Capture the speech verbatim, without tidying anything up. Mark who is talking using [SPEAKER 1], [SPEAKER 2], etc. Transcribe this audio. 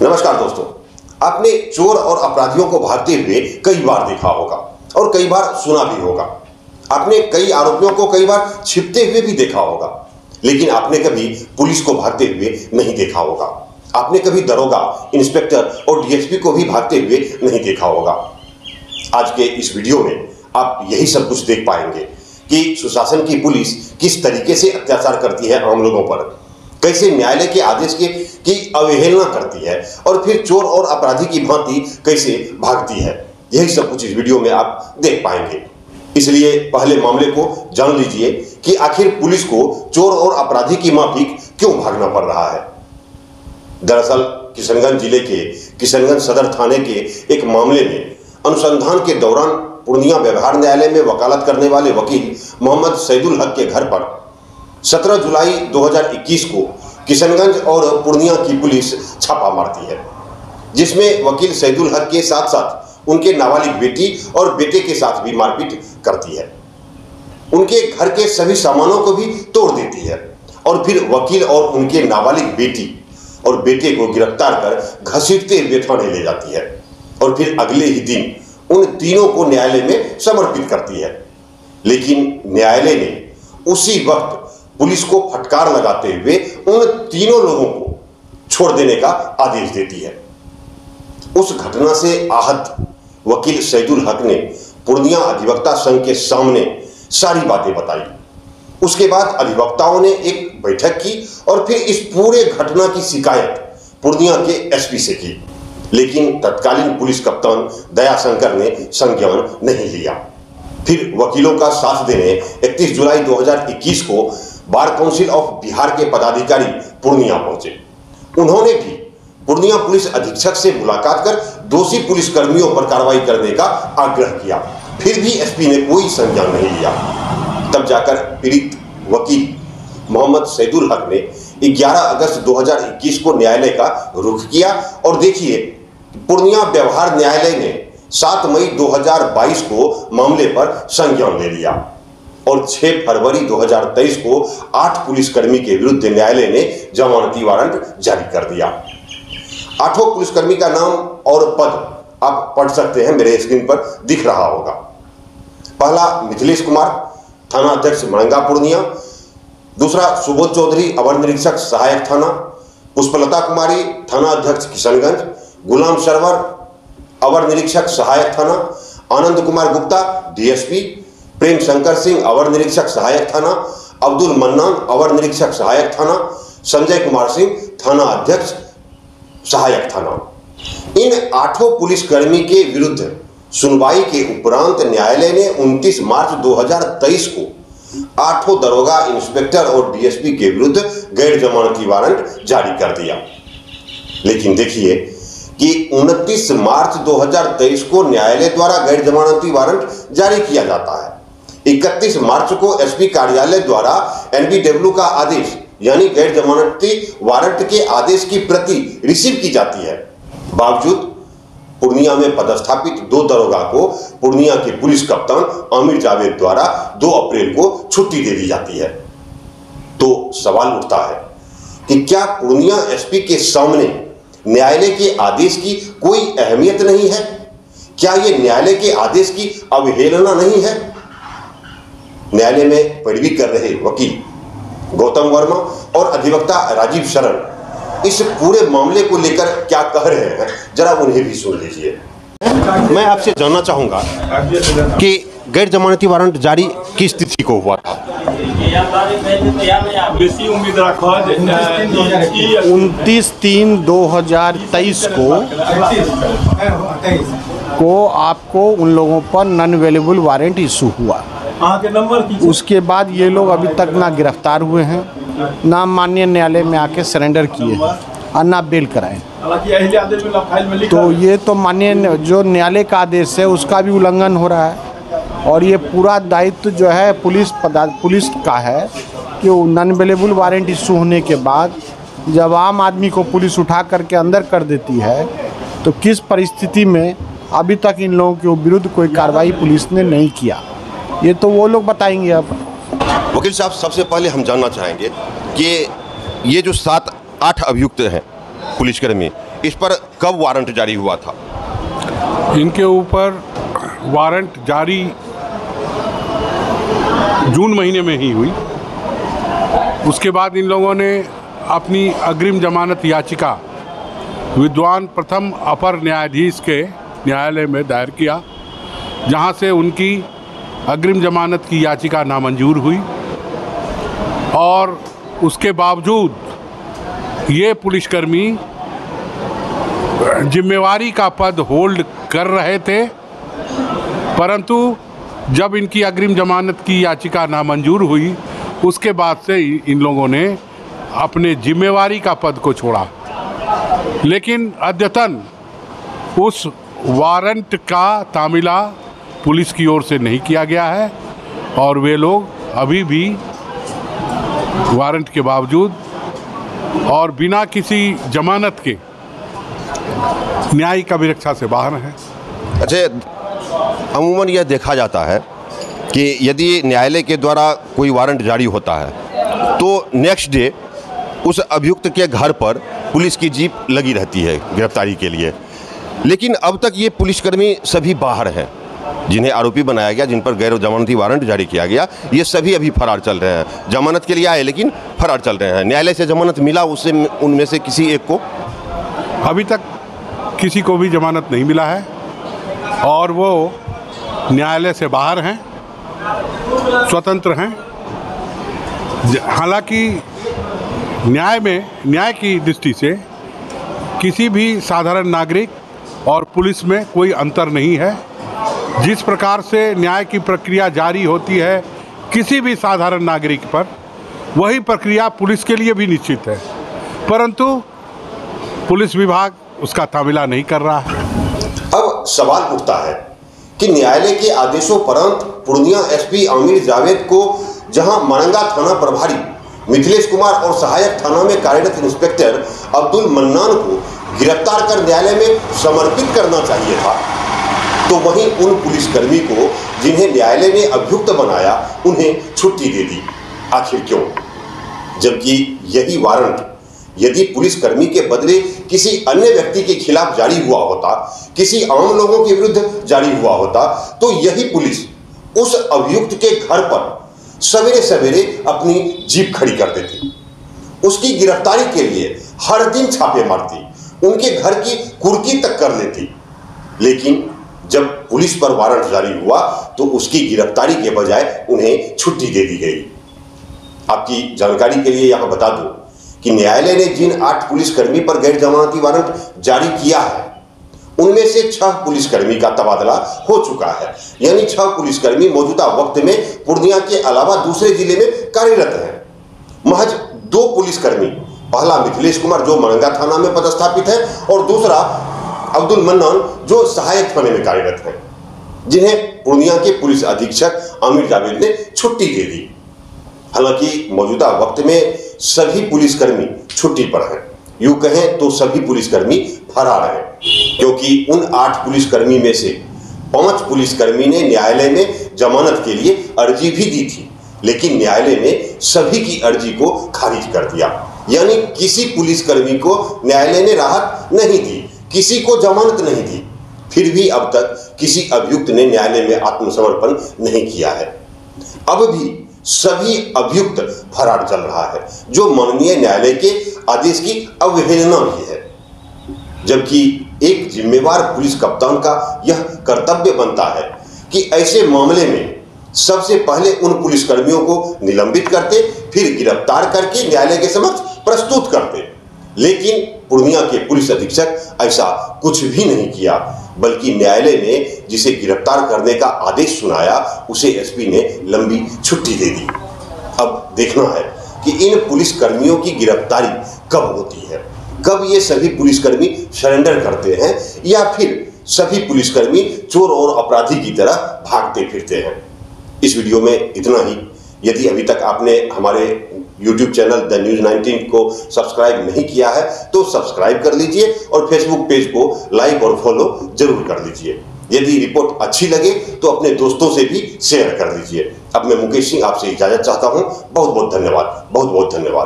[SPEAKER 1] नमस्कार दोस्तों, आपने चोर और अपराधियों को भागते हुए कई बार देखा होगा और कई बार सुना भी होगा। आपने कई आरोपियों को कई बार छिपते हुए भी देखा होगा, लेकिन आपने कभी पुलिस को भागते हुए नहीं देखा होगा। आपने कभी दरोगा, इंस्पेक्टर और डीएसपी को भी भागते हुए नहीं देखा होगा। आज के इस वीडियो में आप यही सब कुछ देख पाएंगे कि सुशासन की पुलिस किस तरीके से अत्याचार करती है आम लोगों पर, कैसे न्यायालय के आदेश के की अवहेलना करती है और फिर चोर और अपराधी की भांति कैसे भागती है। यही सब कुछ इस वीडियो में आप देख पाएंगे। इसलिए पहले मामले को जान लीजिए कि आखिर पुलिस को चोर और अपराधी की माफिक क्यों भागना पड़ रहा है। दरअसल किशनगंज जिले के किशनगंज सदर थाने के एक मामले में अनुसंधान के दौरान पूर्णिया व्यवहार न्यायालय में वकालत करने वाले वकील मोहम्मद सैदुल हक के घर पर सत्रह जुलाई दो हज़ार इक्कीस को किशनगंज और पूर्णिया की पुलिस छापा मारती है, जिसमें वकील सैदुल हक के साथ साथ उनके नाबालिग बेटी और बेटे के साथ भी मारपीट करती है। उनके घर के सभी सामानों को भी तोड़ देती है और फिर वकील और उनके नाबालिग बेटी और बेटे को गिरफ्तार कर घसीटते हुए थाने ले जाती है और फिर अगले ही दिन उन तीनों को न्यायालय में समर्पित करती है। लेकिन न्यायालय ने उसी वक्त पुलिस को फटकार लगाते हुए उन तीनों लोगों को छोड़ देने का आदेश देती है। उस घटना से आहत वकील सैदुल हक ने पूर्णिया अधिवक्ता संघ के सामने सारी बातें बताई। उसके बाद अधिवक्ताओं ने एक बैठक की और फिर इस पूरे घटना की शिकायत पूर्णिया के एसपी से की, लेकिन तत्कालीन पुलिस कप्तान दयाशंकर ने संज्ञान नहीं लिया। फिर वकीलों का साथ देने इकतीस जुलाई दो हज़ार इक्कीस को बार काउंसिल ऑफ बिहार के पदाधिकारी पूर्णिया पहुंचे। उन्होंने भी पूर्णिया पुलिस अधीक्षक से मुलाकात कर दोषी पुलिस कर्मियों पर कार्रवाई करने का आग्रह किया। फिर भी एसपी ने कोई संज्ञान नहीं लिया। तब जाकर पीड़ित वकील मोहम्मद सैदुल हक ने ग्यारह अगस्त दो हज़ार इक्कीस को न्यायालय का रुख किया और देखिए, पूर्णिया व्यवहार न्यायालय ने सात मई दो हज़ार बाईस को मामले पर संज्ञान ले लिया और छह फरवरी दो हज़ार तेईस को आठ पुलिसकर्मी के विरुद्ध न्यायालय ने जमानती वारंट जारी कर दिया। आठों पुलिसकर्मी का नाम और पद आप पढ़ सकते हैं, मेरे स्क्रीन पर दिख रहा होगा। पहला मिथिलेश कुमार, थाना अध्यक्ष मणंगा पूर्णिया। दूसरा सुबोध चौधरी, अवर निरीक्षक सहायक थाना। पुष्पलता कुमारी, थाना अध्यक्ष किशनगंज। गुलाम सरवर, अवर निरीक्षक सहायक थाना। आनंद कुमार गुप्ता, डीएसपी। प्रेम शंकर सिंह, अवर निरीक्षक सहायक थाना। अब्दुल मन्नान, अवर निरीक्षक सहायक थाना। संजय कुमार सिंह, थाना अध्यक्ष सहायक थाना। इन आठों पुलिसकर्मी के विरुद्ध सुनवाई के उपरांत न्यायालय ने उनतीस मार्च दो हज़ार तेईस को आठों दरोगा, इंस्पेक्टर और डीएसपी के विरुद्ध गैर जमानती वारंट जारी कर दिया। लेकिन देखिए कि उनतीस मार्च दो हज़ार तेईस को न्यायालय द्वारा गैर जमानती वारंट जारी किया जाता है। इकतीस मार्च को एसपी कार्यालय द्वारा एनबीडब्ल्यू का आदेश यानी गैर जमानती वारंट के आदेश की प्रति रिसीव की जाती है। बावजूद पूर्णिया में पदस्थापित दो दरोगा को पूर्णिया के पुलिस कप्तान आमिर जावेद द्वारा दो अप्रैल को छुट्टी दे दी जाती है। तो सवाल उठता है कि क्या पूर्णिया एसपी के सामने न्यायालय के आदेश की कोई अहमियत नहीं है? क्या ये न्यायालय के आदेश की अवहेलना नहीं है? न्यायालय में पैरवी कर रहे वकील गौतम वर्मा और अधिवक्ता राजीव शरण इस पूरे मामले को लेकर क्या कह रहे हैं, जरा उन्हें भी सुन लीजिए। मैं आपसे जानना चाहूंगा कि गैर जमानती वारंट जारी किस तिथि को हुआ था?
[SPEAKER 2] उनतीस तीन दो हजार तेईस को को आपको उन लोगों पर नॉन अवेलेबल वारंट इशू हुआ। उसके बाद ये लोग अभी तक ना गिरफ्तार हुए हैं, ना माननीय न्यायालय में आके सरेंडर किए हैं और ना बेल कराए। तो ये तो माननीय जो न्यायालय का आदेश है उसका भी उल्लंघन हो रहा है और ये पूरा दायित्व जो है पुलिस पुलिस का है कि नॉन अवेलेबल वारंट इशू होने के बाद जब आम आदमी को पुलिस उठा करके अंदर कर देती है तो किस परिस्थिति में अभी तक इन लोगों के विरुद्ध कोई कार्रवाई पुलिस ने नहीं किया, ये तो वो लोग बताएंगे। अब
[SPEAKER 1] वकील साहब, सबसे पहले हम जानना चाहेंगे कि ये जो सात आठ अभियुक्त हैं पुलिसकर्मी, इस पर कब वारंट जारी हुआ था?
[SPEAKER 3] इनके ऊपर वारंट जारी जून महीने में ही हुई। उसके बाद इन लोगों ने अपनी अग्रिम जमानत याचिका विद्वान प्रथम अपर न्यायाधीश के न्यायालय में दायर किया, जहां से उनकी अग्रिम जमानत की याचिका नामंजूर हुई और उसके बावजूद ये पुलिसकर्मी जिम्मेवारी का पद होल्ड कर रहे थे, परंतु जब इनकी अग्रिम जमानत की याचिका नामंजूर हुई उसके बाद से इन लोगों ने अपने जिम्मेवारी का पद को छोड़ा। लेकिन अद्यतन उस वारंट का तामीला पुलिस की ओर से नहीं किया गया है और वे लोग अभी भी वारंट के बावजूद और बिना किसी जमानत के न्यायिक अभिरक्षा से बाहर हैं।
[SPEAKER 1] अच्छा, अमूमन यह देखा जाता है कि यदि न्यायालय के द्वारा कोई वारंट जारी होता है तो नेक्स्ट डे उस अभियुक्त के घर पर पुलिस की जीप लगी रहती है गिरफ्तारी के लिए, लेकिन अब तक ये पुलिसकर्मी सभी बाहर हैं जिन्हें आरोपी बनाया गया, जिन पर गैर जमानती वारंट जारी किया गया। ये सभी अभी फरार चल रहे हैं, जमानत के लिए आए लेकिन फरार चल रहे हैं। न्यायालय से जमानत मिला उससे उनमें से किसी एक को?
[SPEAKER 3] अभी तक किसी को भी जमानत नहीं मिला है और वो न्यायालय से बाहर हैं, स्वतंत्र हैं। हालांकि न्याय में न्याय की दृष्टि से किसी भी साधारण नागरिक और पुलिस में कोई अंतर नहीं है। जिस प्रकार से न्याय की प्रक्रिया जारी होती है किसी भी साधारण नागरिक पर, वही प्रक्रिया पुलिस के लिए भी निश्चित है, परंतु पुलिस विभाग उसका तामीला नहीं कर रहा है।
[SPEAKER 1] अब सवाल उठता है कि न्यायालय के आदेशों परंत पूर्णिया एसपी आमिर जावेद को जहां मरंगा थाना प्रभारी मिथिलेश कुमार और सहायक थाना में कार्यरत इंस्पेक्टर अब्दुल मन्नान को गिरफ्तार कर न्यायालय में समर्पित करना चाहिए था, तो वहीं उन पुलिसकर्मी को जिन्हें न्यायालय ने अभियुक्त बनाया उन्हें छुट्टी दे दी। आखिर क्यों? जबकि यही वारंट यदि पुलिसकर्मी के बदले किसी अन्य व्यक्ति के खिलाफ जारी हुआ होता, किसी आम लोगों के विरुद्ध जारी हुआ होता, तो यही पुलिस उस अभियुक्त के घर पर सवेरे सवेरे अपनी जीप खड़ी कर देती, उसकी गिरफ्तारी के लिए हर दिन छापे मारती, उनके घर की कुर्की तक कर लेती। लेकिन जब पुलिस पर वारंट जारी हुआ तो उसकी गिरफ्तारी के बजाय उन्हें छुट्टी दे दी गई। आपकी जानकारी के लिए यहां बता दूं कि न्यायालय ने जिन आठ पुलिसकर्मी पर गैर जमानती वारंट जारी किया है उनमें से छह पुलिसकर्मी का तबादला हो चुका है, यानी छह पुलिसकर्मी मौजूदा वक्त में पूर्णिया के अलावा दूसरे जिले में कार्यरत हैं। महज दो पुलिसकर्मी, पहला मिथिलेश कुमार जो मरंगा थाना में पदस्थापित है और दूसरा अब्दुल मन्नान जो सहायक थाने में कार्यरत है, जिन्हें पूर्णिया के पुलिस अधीक्षक आमिर जावेद ने छुट्टी दे दी। हालांकि मौजूदा वक्त में सभी पुलिसकर्मी छुट्टी पर हैं, यूं कहें तो सभी पुलिसकर्मी फरार हैं, क्योंकि उन आठ पुलिसकर्मी में से पांच पुलिसकर्मी ने न्यायालय में जमानत के लिए अर्जी भी दी थी, लेकिन न्यायालय ने सभी की अर्जी को खारिज कर दिया। यानी किसी पुलिसकर्मी को न्यायालय ने राहत नहीं दी, किसी को जमानत नहीं दी। फिर भी अब तक किसी अभियुक्त ने न्यायालय में आत्मसमर्पण नहीं किया है। अब भी सभी अभियुक्त फरार चल रहा है, जो माननीय न्यायालय के आदेश की अवहेलना भी है। जबकि एक जिम्मेवार पुलिस कप्तान का यह कर्तव्य बनता है कि ऐसे मामले में सबसे पहले उन पुलिसकर्मियों को निलंबित करते, फिर गिरफ्तार करके न्यायालय के समक्ष प्रस्तुत करते। लेकिन पूर्णिया के पुलिस अधीक्षक ऐसा कुछ भी नहीं किया, बल्कि न्यायालय ने जिसे गिरफ्तार करने का आदेश सुनाया उसे एसपी ने लंबी छुट्टी दे दी। अब देखना है कि इन पुलिसकर्मियों की गिरफ्तारी कब होती है, कब ये सभी पुलिसकर्मी सरेंडर करते हैं या फिर सभी पुलिसकर्मी चोर और अपराधी की तरह भागते फिरते हैं। इस वीडियो में इतना ही। यदि अभी तक आपने हमारे YouTube channel the news nineteen को सब्सक्राइब नहीं किया है तो सब्सक्राइब कर लीजिए और फेसबुक पेज को लाइक और फॉलो जरूर कर लीजिए। यदि रिपोर्ट अच्छी लगे तो अपने दोस्तों से भी शेयर कर दीजिए। अब मैं मुकेश सिंह आपसे इजाजत चाहता हूं। बहुत बहुत धन्यवाद, बहुत बहुत धन्यवाद।